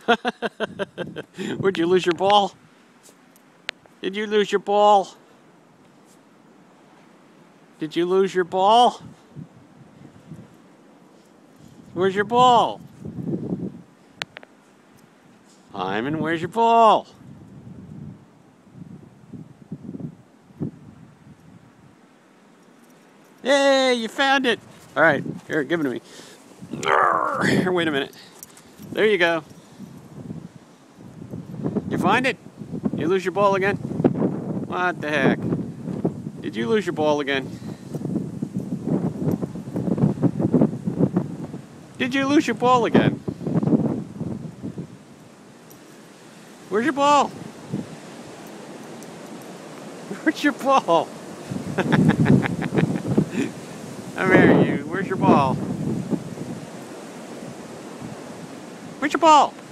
Where'd you lose your ball? Did you lose your ball? Did you lose your ball? Where's your ball? Hyman, where's your ball? Hey, you found it! Alright, here, give it to me. Here, wait a minute. There you go. You find it? You lose your ball again? What the heck? Did you lose your ball again? Did you lose your ball again? Where's your ball? Where's your ball? Come here, you. Where's your ball? Where's your ball?